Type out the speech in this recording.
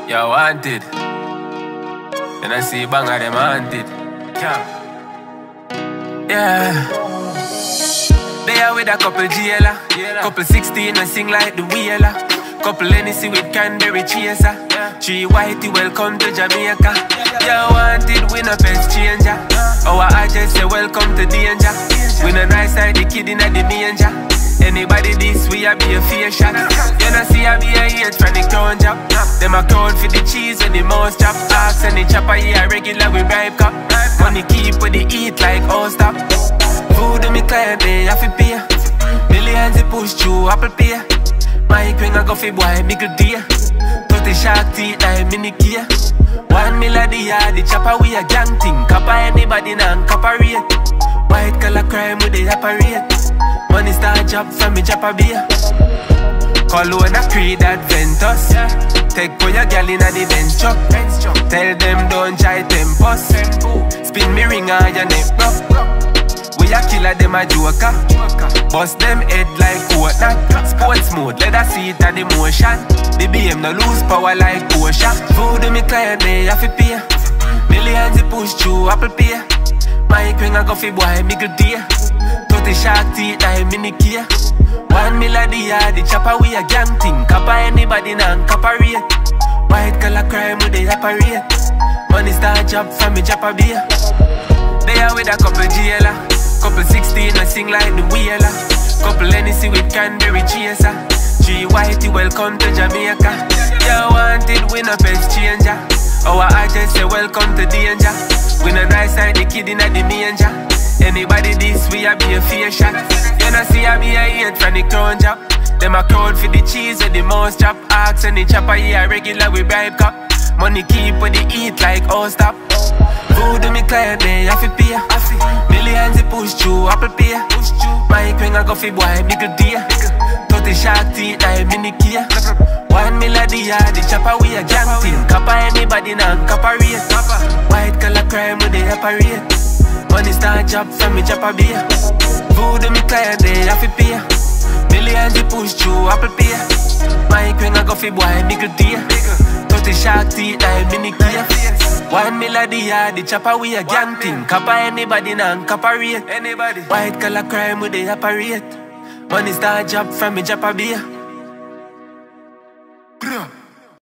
You wanted. And I see bang of them haunted. Yeah. They are with a couple jailer. Couple 16 and sing like the wheeler. Couple Hennessy with Canberry chaser. 3 whitey, welcome to Jamaica. You wanted, we no best changer. Our agents say welcome to danger. We no nice like the kid in the manger. Anybody this, we a be a fair shot. You know see I be a hate from the crown job. Them a crowd for the cheese when the mouse chop. Axe and the chopper, yeah, regular we bribe cop. Money keep with the eat like all stop. Voodoo me client, they have to pay. Millions they push through Apple Pay. My queen a go fi boy, big deal. 30 shark teeth like mini gear. 1 million the chopper we a gang thing. Copper anybody non copper rate. White collar crime with the operate. Money start job from me chopper beer. Call on a creed adventus. Take for your gal in a the bench truck. Tell them don't try tempos. Spin me ring on your neck bro. We a killer them a joker. Bust them head like coconut. Sports mode, let us see it at the motion. The BM no lose power like Porsche. Voodoo me client, they have to pay. Millions they push through Apple Pay. My queen a go fi boy, big deal. 30 shark teeth like mini gear. 1 million the chopper we a gang thing. Copper anybody non copper rate. White collar crime with the operate. Money start job from me chopper beer. They are with a couple jailer. Couple 16 and sing like the wheeler. Couple Hennessy with Canberry chaser. 3 whitey, welcome to Jamaica. You wanted, we no best changer. Our agents say welcome to danger. We no nice like the kid in the manger. Anybody this, we a be a fair shot. You know see I be a hate from the crown job. Them a crowd for the cheese with the mouse chop. Axe and the chopper, yeah, regular we bribe cop. Money keep with the eat like all stop. Voodoo me client, they have to pay. Millions they push through Apple Pay. My queen a go fi boy, big deal. 30 shark teeth like mini gear. 1 million the chopper we a gang thing. Copper anybody non copper rate. White collar crime with the operate. Money start job from me chopper beer. Voodoo me client, they have to pay. Millions they push through Apple Pay. My queen a go fi boy, big deal. 30 shark teeth like mini gear. 1 million the chopper we a gang thing. Copper anybody non copper rate. White collar crime with the operate. Money start job from me chopper beer.